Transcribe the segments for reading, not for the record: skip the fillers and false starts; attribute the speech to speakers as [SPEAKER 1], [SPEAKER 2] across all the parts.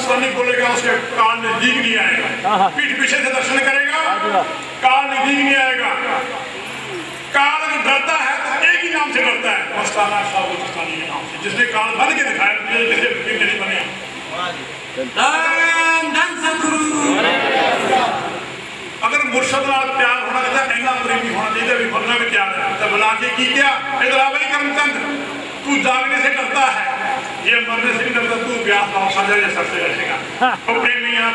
[SPEAKER 1] शब्द नहीं बोलेगा उसके काल नजदीक नहीं आएगा। पीठ पीछे से दर्शन करेगा, काल नजदीक नहीं आएगा। काल अगर डरता है तो एक ही नाम से डरता है, मस्ताना शाह मस्तानी के नाम से, जिसने काल बन के दिखाया जैसे नहीं बने। अगर मुर्शद नाल प्यार होना चाहिए, इन्ना प्रेमी होना चाहिए, भी बनना भी तैयार है। तो बुला के की क्या इधर आ भाई करमचंद, तू जागने से डरता है, ये मरने से नहीं डरता, तू ब्याह का साझा ये सबसे बैठेगा। प्रेमिया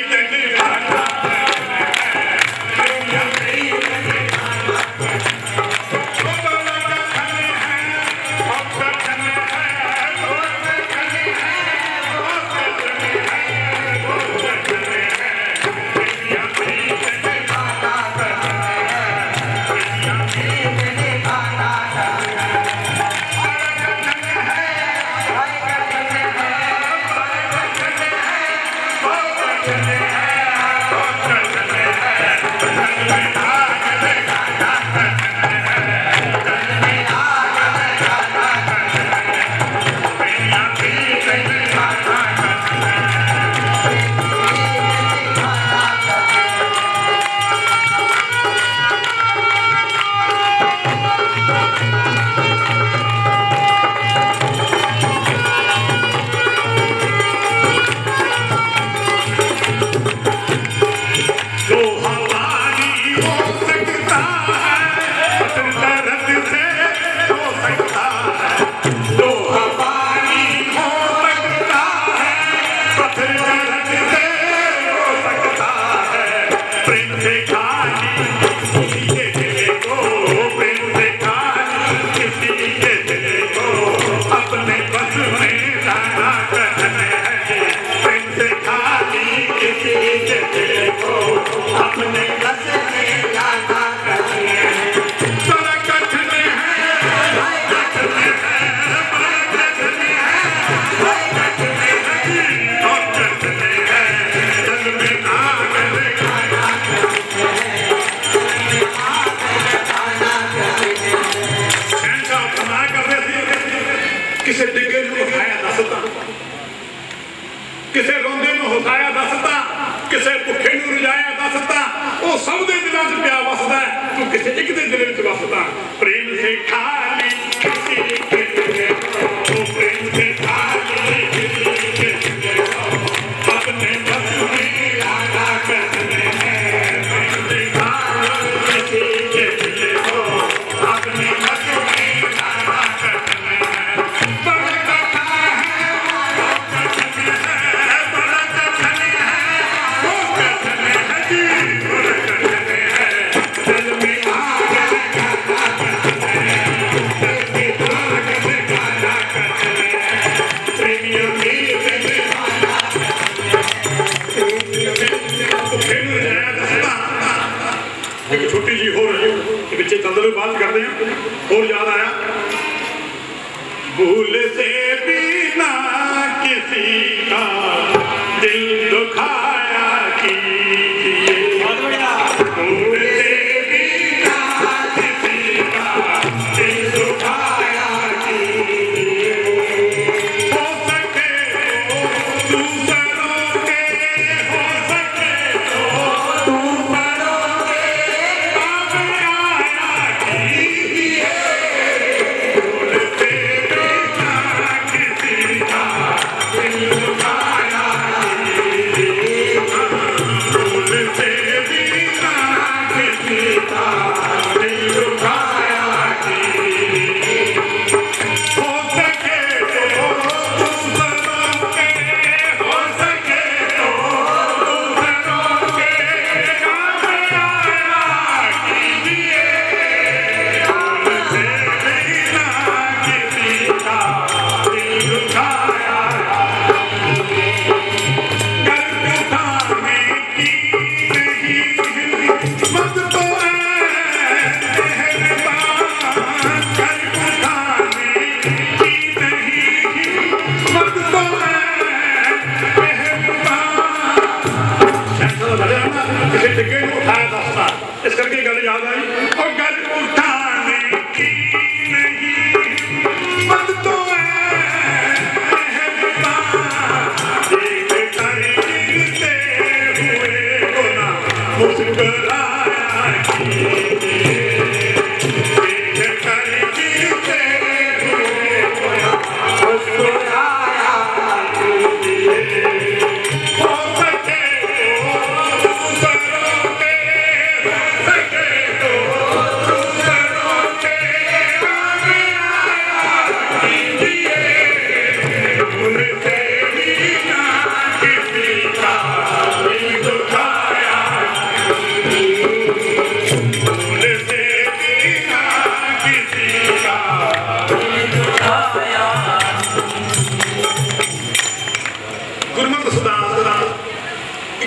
[SPEAKER 1] किसे रोंदे में हसाया दसता, किसे भुखे में रुझाया दसता, वो सब दे दिलों च प्या वसदा है, तू किसे एक दे दिल च वसदा। प्रेम से खाली किसी के दिल को, प्रेम से खाली किसी के दिल को, अपने बस में आना करने हैं। प्रेम से खाली किसी के दिल को, अपने बस में आना करने हैं।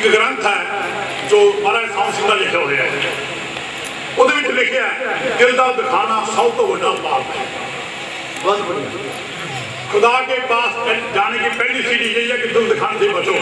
[SPEAKER 1] एक ग्रंथ है जो महाराज साउंड सिंह का लिखा हुआ है, ਉਹਦੇ ਵਿੱਚ ਲਿਖਿਆ दिल का दिखाना सब तो बड़ा पाप है। बहुत बढ़िया। खुदा के पास जाने की पहली सीढ़ी यही है कि दिल दिखाने से बचो।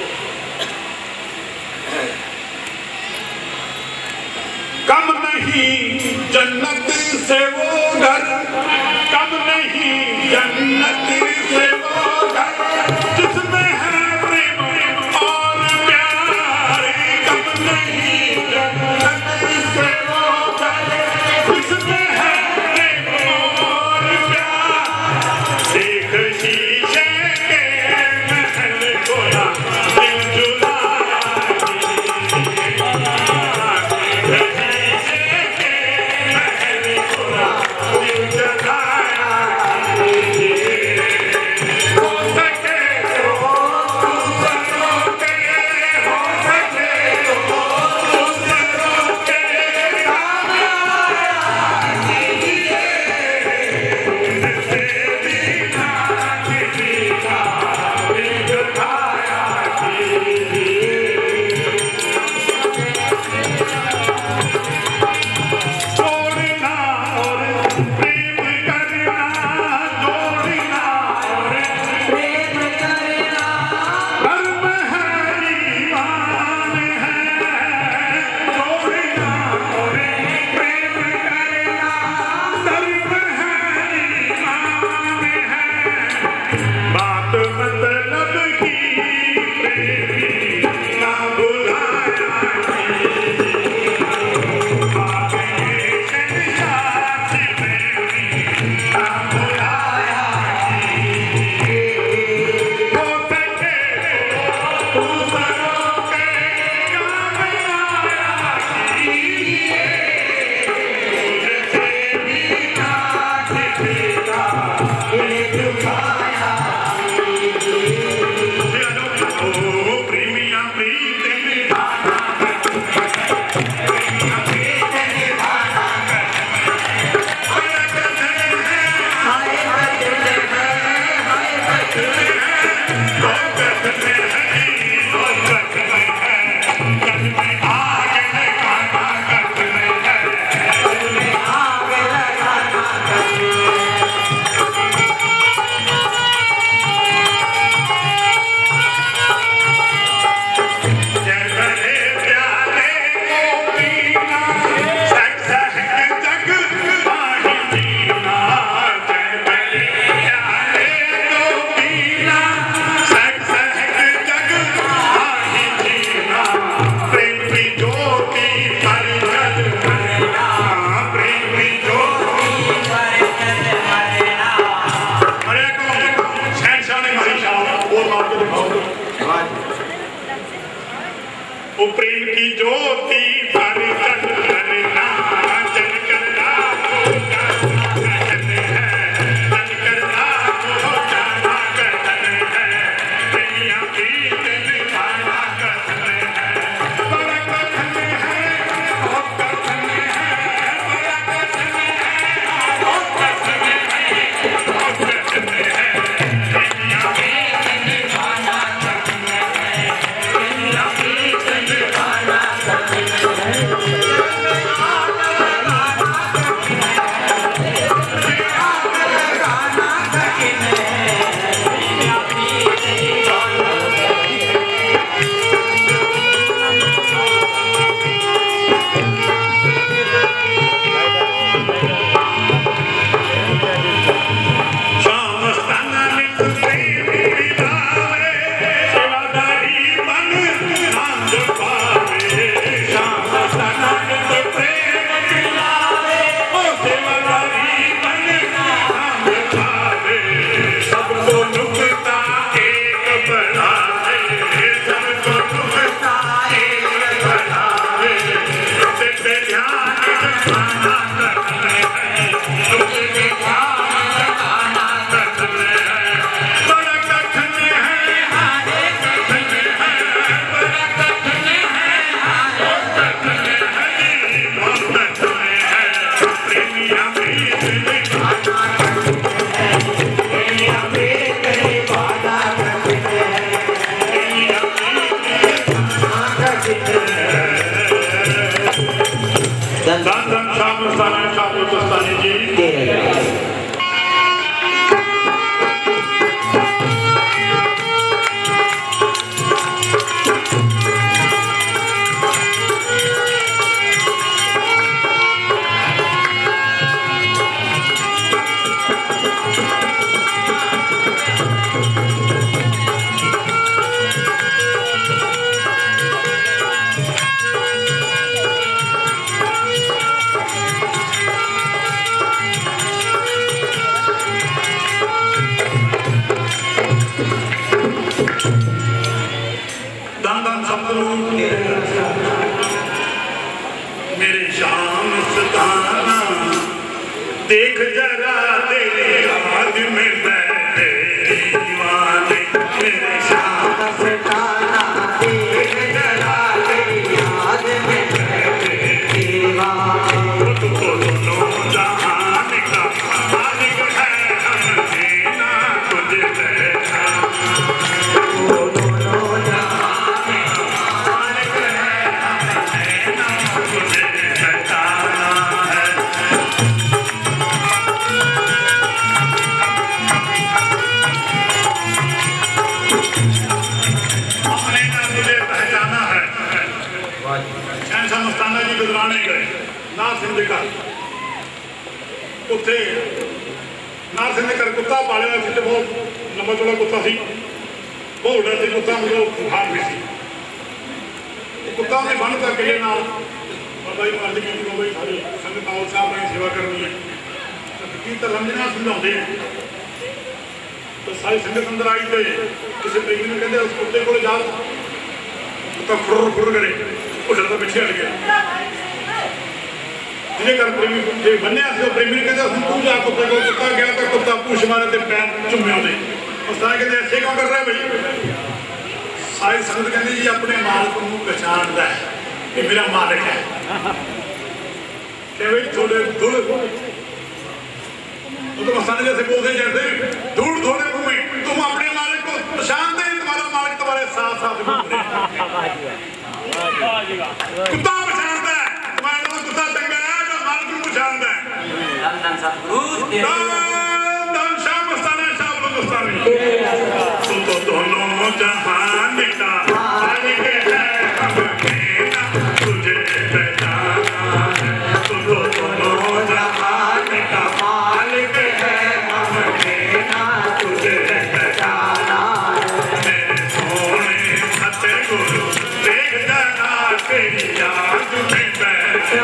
[SPEAKER 1] कम नहीं जन्नत से वो घर, कम नहीं जन्नत से वो घर जिसमें है प्रेम और प्यार, कम नहीं जन्नत से वो घर जिसमें है प्रेम और प्यार। देख शीशे के महल को ना दिल जुलाया, प्रेम की ज्योति पर जग करना, जग करना को जाना कथन है, जग करना को जाना कथन है, प्रेमिया प्रीत निभाना कथन है, बड़ा कथन है, बहुत कथन है, बड़ा कथन है, बहुत कथन है, बहुत कथन है, प्रेमिया प्रीत निभाना कथन है, प्रेमिया प्रीत निभाना कथन है। धन धन सतगुरु मेरे शाम सताना देख जरा तेरे याद में बैठे दीवाने मेरे शाम सताना देख जरा तेरी याद में बैठे दीवाने तू तो दोनों जहान का मालिक है हम जीना तुझे बैठा वो दोनों जहान का मालिक है हम जीना तुझे बैठाना है अपने का तुझे पहचाना है शहंशाह मस्ताना जी गुजराने गए नाथ सिंह के घर उत्थे नाथ सिंह के घर कुत्ता पालिया सी ते बहुत लंबा चौड़ा कुत्ता सी बहुत बड़ा सी कुत्ता मतलब तूफान भी सी कुत्ता ने बंद कर किले नाल बाबा जी महाराज की बाबा जी सारी संगत आओ साहब ने सेवा करनी है की तो समझना समझाते हैं तो सारी संगत अंदर आई थे किसी प्रेमी ने कहते उस कुत्ते को जा कुत्ता खुर खुर करे वो डरता पीछे हट गया जिन्हें कर प्रेमी कुत्ते बन्ने से प्रेमी ने कहते हम तू जा कुत्ते को कुत्ता गया तो कुत्ता पूछ मारे थे पैर चुम्मे होते उस तरह कहते ऐसे क्यों कर रहे भाई सारी संगत कहती जी अपने मालिक को पहचानता है कि मेरा मालिक है क्या भाई थोड़े धूल तो मस्ताना जैसे बोलते जैसे धूल थोड़े मुंह में तुम अपने मालिक को पहचानते हैं तुम्हारा मालिक तुम्हारे साथ साथ घूमते कुत्ता पहचानता है तुम्हारे को कुत्ता चंगा है तो मालिक को पहचानता है धन शाह मस्ताना शाह मस्तानी तुम तो दोनों जहान का मालिक है हम जीना तुझे पहचाना है तुम तो दोनों जहान का मालिक है हम जीना तुझे पहचाना है मेरे सोने सतगुरु देख जरा तेरी याद में बैठे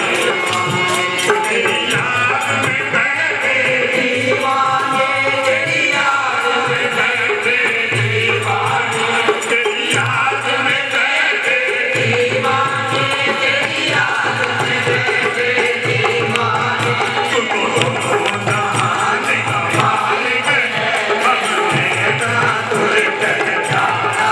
[SPEAKER 1] तेरी याद में बैठे दीवाने तेरी याद में बैठे दीवाने तेरी याद में बैठे दीवाने तेरी याद में बैठे दीवाने तू तो दोनों जहान का मालिक है हम जीना तुझे पहचाना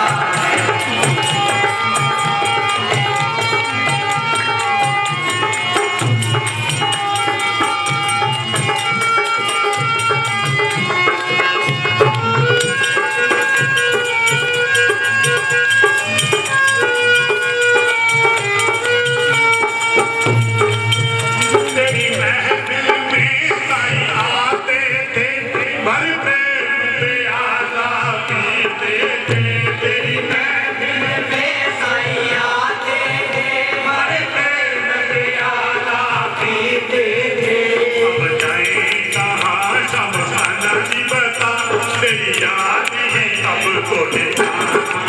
[SPEAKER 1] तेरी महफिल में साईं आते थे भर प्रेम प्याला पीते थे तेरी महफिल में साईं आते थे भर प्रेम प्याला पीते थे अब जाए कहाँ शमशाना जी बता तेरी याद ही अब तो